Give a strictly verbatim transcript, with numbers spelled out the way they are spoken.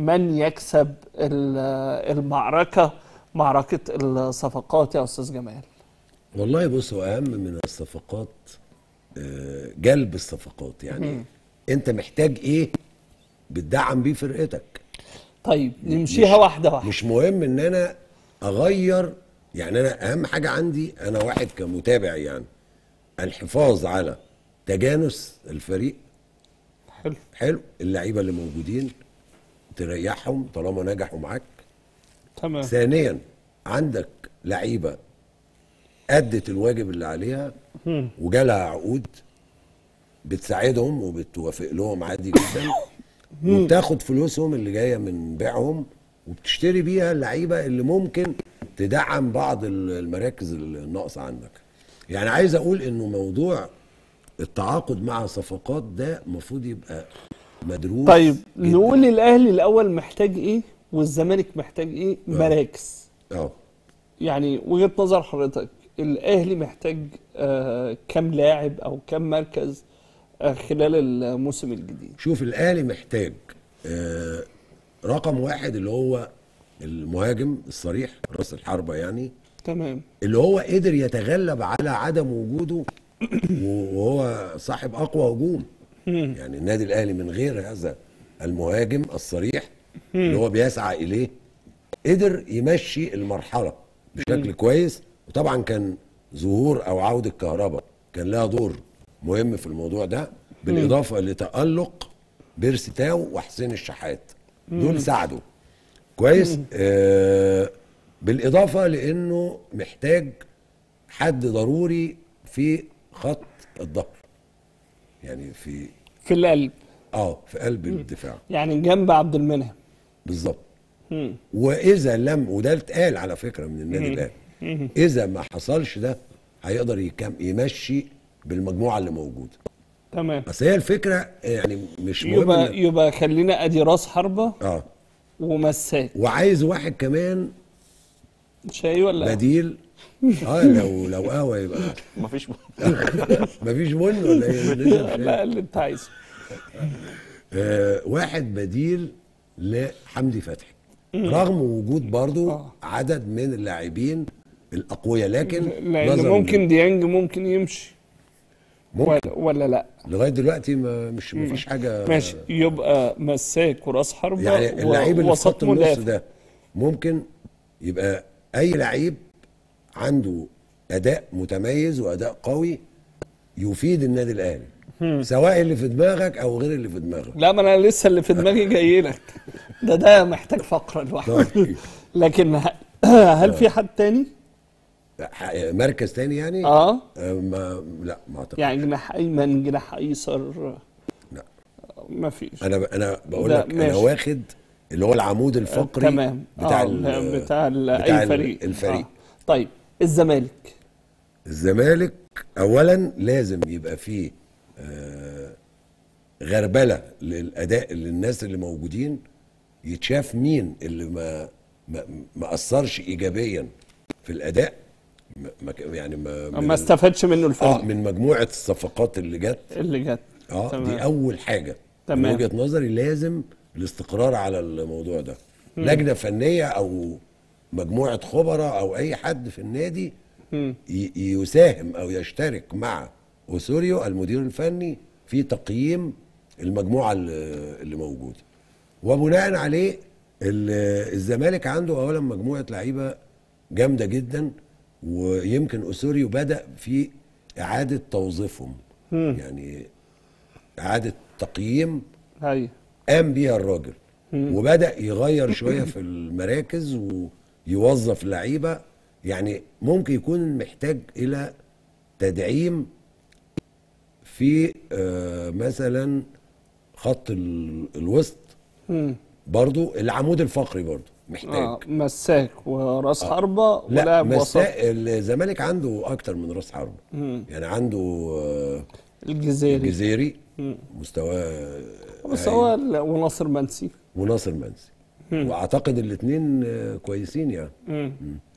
من يكسب المعركة، معركة الصفقات يا أستاذ جمال؟ والله بص، هو أهم من الصفقات جلب الصفقات. يعني م. أنت محتاج إيه بتدعم بيه فرقتك. طيب نمشيها واحدة واحدة. مش مهم إن أنا أغير، يعني أنا أهم حاجة عندي أنا واحد كمتابع، يعني الحفاظ على تجانس الفريق. حلو حلو اللعيبة اللي موجودين تريحهم طالما نجحوا معاك. تمام. ثانيا عندك لعيبة أدت الواجب اللي عليها وجالها عقود بتساعدهم وبتوافق لهم عادي جدا، وبتاخد فلوسهم اللي جايه من بيعهم وبتشتري بيها اللعيبه اللي ممكن تدعم بعض المراكز الناقصه عندك. يعني عايز اقول انه موضوع التعاقد مع صفقات ده المفروض يبقى مدروس. طيب جداً. نقول الاهلي الاول محتاج ايه والزمالك محتاج ايه مراكز. اه يعني وجهة نظر حضرتك الاهلي محتاج آه كم لاعب او كم مركز آه خلال الموسم الجديد؟ شوف الاهلي محتاج آه رقم واحد اللي هو المهاجم الصريح راس الحربة، يعني تمام، اللي هو قدر يتغلب على عدم وجوده وهو صاحب اقوى هجوم. يعني النادي الاهلي من غير هذا المهاجم الصريح اللي هو بيسعى اليه قدر يمشي المرحله بشكل كويس. وطبعا كان ظهور او عوده كهربا كان لها دور مهم في الموضوع ده، بالاضافه لتالق بيرسي تاو وحسين الشحات، دول ساعدوا كويس. آه بالاضافه لانه محتاج حد ضروري في خط الظهر، يعني في في القلب، اه في قلب مم. الدفاع، يعني جنب عبد المنعم بالظبط. واذا لم، وده اتقال على فكره من النادي الاهلي، اذا ما حصلش ده هيقدر يكم يمشي بالمجموعه اللي موجوده. تمام. بس هي الفكره يعني مش مهم يبقى إن... يبقى خلينا ادي راس حربه اه ومساك، وعايز واحد كمان شاي ولا بديل. اه لو لو قهوه يبقى مفيش مفيش بن ولا ايه؟ لا اللي انت عايزه. آه واحد بديل لحمدي فتحي، رغم وجود برضو آه. عدد من اللاعبين الاقوياء، لكن لان ممكن ديانج ممكن يمشي ممكن ولا, ولا لا لغايه دلوقتي ما مش مفيش حاجه. ماشي، يبقى مساك وراس حربه يعني اللعيب اللي في خط النص ده ممكن يبقى اي لعيب عنده اداء متميز واداء قوي يفيد النادي الاهلي، سواء اللي في دماغك او غير اللي في دماغك. لا، ما انا لسه اللي في دماغي جاي لك، ده ده محتاج فقره لوحده. لكن هل في حد تاني مركز تاني يعني؟ اه ما لا ما اعتقدش. يعني جناح ايمن، جناح ايسر؟ لا ما فيش. انا انا بقول لك انا واخد اللي هو العمود الفقري تمام بتاع آه ال بتاع, بتاع اي فريق الفريق آه. طيب الزمالك الزمالك اولا لازم يبقى فيه آه غربله للاداء للناس اللي موجودين، يتشاف مين اللي ما ما, ما اثرش ايجابيا في الاداء، ما يعني ما ما استفادش منه الفريق اه من مجموعه الصفقات اللي جت اللي جت اه تمام. دي اول حاجه تمام. من وجهه نظري لازم الاستقرار على الموضوع ده. م. لجنه فنيه او مجموعه خبراء او اي حد في النادي م. يساهم او يشترك مع اوسوريو المدير الفني في تقييم المجموعه اللي موجوده، وبناء عليه الزمالك عنده اولا مجموعه لعيبه جامده جدا، ويمكن اوسوريو بدأ في اعاده توظيفهم، م. يعني اعاده تقييم ايوه قام بيها الراجل، م. وبدأ يغير شويه في المراكز ويوظف لعيبه، يعني ممكن يكون محتاج الى تدعيم في آه مثلا خط الوسط، م. برضو العمود الفقري برضو محتاج آه مساك وراس آه. حربه ولاعب وسط. الزمالك عنده اكتر من راس حربه، يعني عنده آه الجزيري الجزيري مستواه مستواه وناصر منسي وناصر منسي، واعتقد الاثنين كويسين يعني. مم.